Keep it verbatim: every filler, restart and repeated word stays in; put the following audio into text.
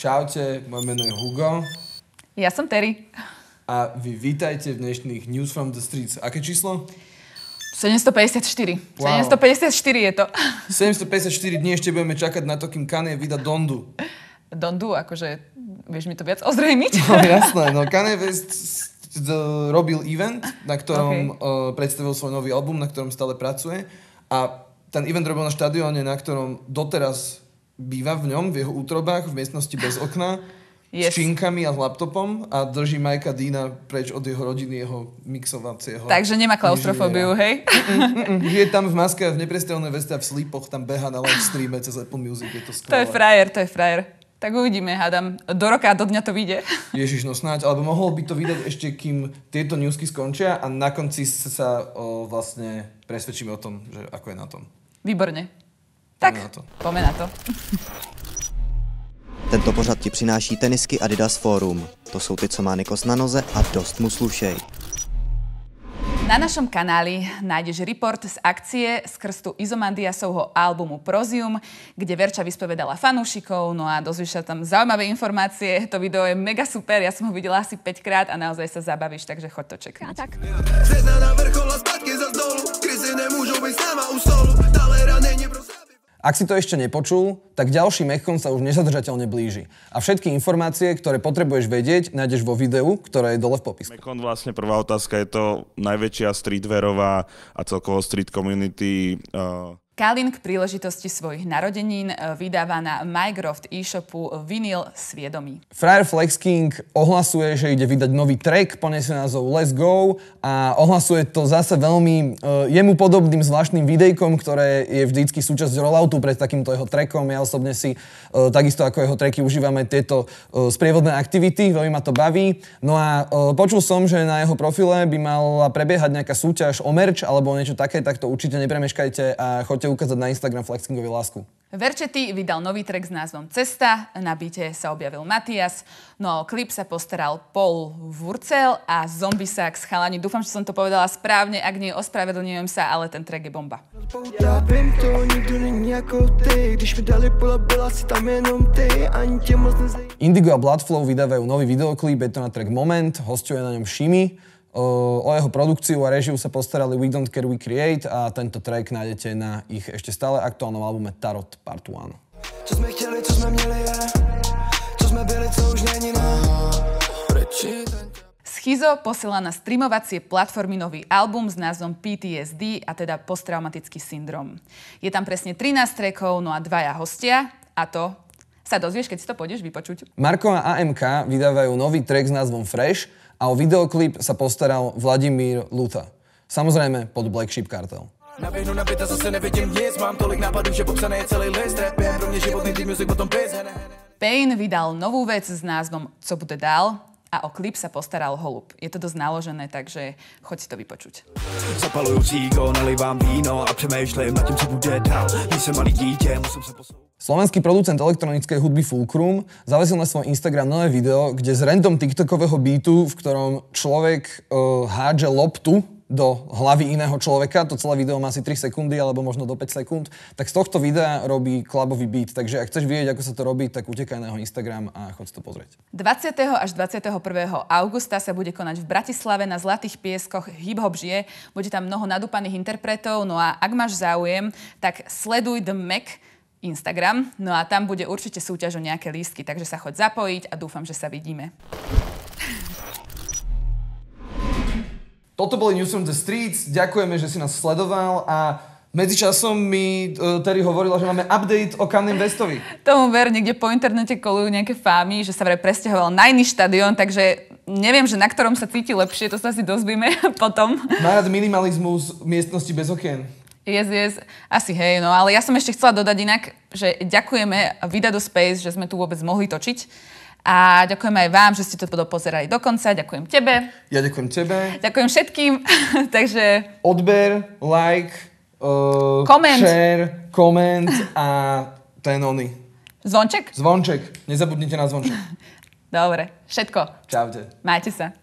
Čaute, moje meno je Hugo. Ja som Terry. A vy vítajte v dnešných News from the Streets. Aké číslo? sedemstopäťdesiatštyri. Wow. sedemstopäťdesiatštyri je to. sedemstopäťdesiatštyri dní ešte budeme čakať na to, kým Kanye vydá Dondu. Dondu, akože, vieš mi to viac ozrejmiť? No jasné, no Kanye West robil event, na ktorom okay. uh, predstavil svoj nový album, na ktorom stále pracuje. A ten event robil na štadióne, na ktorom doteraz býva v ňom, v jeho útrobách, v miestnosti bez okna, yes. s činkami a s laptopom a drží Mikea Deana preč od jeho rodiny, jeho mixovacieho. Takže nemá klaustrofóbiu, hej? Mm, mm, mm. Je tam v maske, v neprestrelnej veste a v slipoch, tam beha na live streame cez Apple Music, je to skvelé. To je frajer, to je frajer. Tak uvidíme, hádam. Do roka a do dňa to vyjde. Ježiš, no snáď, alebo mohol by to vydať ešte, kým tieto newsky skončia a na konci sa o, vlastne presvedčíme o tom, že ako je na tom. Výborne. Tak, poďme na to. Tento pořad ti přináší tenisky Adidas Forum. To jsou ty, co má Nikos na noze a dost mu slušej. Na našom kanáli nájdeš report z akcie z krstu Izomandiasovho albumu Prozium, kde Verča vyspovedala fanúšikov, no a dozvieš sa tam zaujímavé informácie. To video je mega super, ja som ho videla asi päť krát a naozaj sa zabavíš, takže choď to čeknúť. Tak. Ak si to ešte nepočul, tak ďalší mechon sa už nezadržateľne blíži. A všetky informácie, ktoré potrebuješ vedieť, nájdeš vo videu, ktoré je dole v popisku. Mechon vlastne prvá otázka, je to najväčšia streetwearová a celkovo street community uh... Kalin k príležitosti svojich narodenín vydáva na Mycroft e-shopu vinyl Sviedomí. Frajer Flex King ohlasuje, že ide vydať nový track, poniesie názov Let's Go a ohlasuje to zase veľmi uh, jemu podobným zvláštnym videjkom, ktoré je vždycky súčasť rolloutu pred takýmto jeho trackom. Ja osobne si uh, takisto ako jeho tracky užívame tieto uh, sprievodné aktivity, veľmi ma to baví. No a uh, počul som, že na jeho profile by mala prebiehať nejaká súťaž o merch alebo niečo také, tak to určite nepremeškajte a choďte ukázať na Instagram Flex Kingovi lásku. Verčety vydal nový track s názvom Cesta, na beate sa objavil Matias, no klip sa postaral Paul Wurzel a Zombisax. Chalani, dúfam, že som to povedala správne, ak nie, ospravedlňujem sa, ale ten track je bomba. Indigo a Bloodflow vydávajú nový videoklip, je to na track Moment, hosťuje na ňom Shimi. O jeho produkciu a režiu sa postarali We Don't Care We Create a tento track nájdete na ich ešte stále aktuálnom albume Tarot Part jeden. Co sme chteli, co sme měli je, co sme byli, co už není na reči. Schizo posiela na streamovacie platformy nový album s názvom P T S D, a teda posttraumatický syndrom. Je tam presne trinásť trackov, no a dvaja hostia, a to sa dozvieš, keď si to pôjdeš vypočuť. Marko a A M K vydávajú nový track s názvom Fresh a o videoklip sa postaral Vladimír Luta. Samozrejme pod Black Sheep Cartel. Naběhnu na byt a zase nevidím nic, mám tolik nápadů, že popsaný je celý list, rap je pro mě životný tým music, potom pis. Pain vydal novú vec s názvom Co bude dál a o klip sa postaral Holub. Je to dosť naložené, takže choď si to vypočuť. Zapaluju cígo, nalivám víno a přemýšlím nad tím, co bude dál. Když jsem malý dítě, musím se posouvat. Slovenský producent elektronickej hudby Fulcrum zavesil na svoj Instagram nové video, kde z random tiktokového beatu, v ktorom človek uh, hádže loptu do hlavy iného človeka, to celé video má asi tri sekundy alebo možno do päť sekúnd, tak z tohto videa robí klubový beat. Takže ak chceš vidieť, ako sa to robí, tak utekaj na jeho Instagram a choď si to pozrieť. dvadsiateho až dvadsiateho prvého augusta sa bude konať v Bratislave na Zlatých pieskoch Hip Hop žije. Bude tam mnoho nadúpaných interpretov, no a ak máš záujem, tak sleduj The Mac Instagram, no a tam bude určite súťaž o nejaké lístky, takže sa choď zapojiť a dúfam, že sa vidíme. Toto boli News from the Streets, ďakujeme, že si nás sledoval a medzičasom mi uh, Terry hovorila, že máme update o Kanye Westovi. Tomu ver, niekde po internete kolujú nejaké fámy, že sa vraj presťahoval na iný štadión, takže neviem, že na ktorom sa cíti lepšie, to sa si dozvieme potom. Má rád minimalizmus miestnosti bez okien. Yes, yes, asi hej, no ale ja som ešte chcela dodať inak, že ďakujeme Vida do Space, že sme tu vôbec mohli točiť a ďakujeme aj vám, že ste to dopozerali do konca, ďakujem tebe. Ja ďakujem tebe. Ďakujem všetkým, takže... Odber, like, uh, Comment. share, koment a ten oný. Zvonček? Zvonček, nezabudnite na zvonček. Dobre, všetko. Čaute. Majte sa.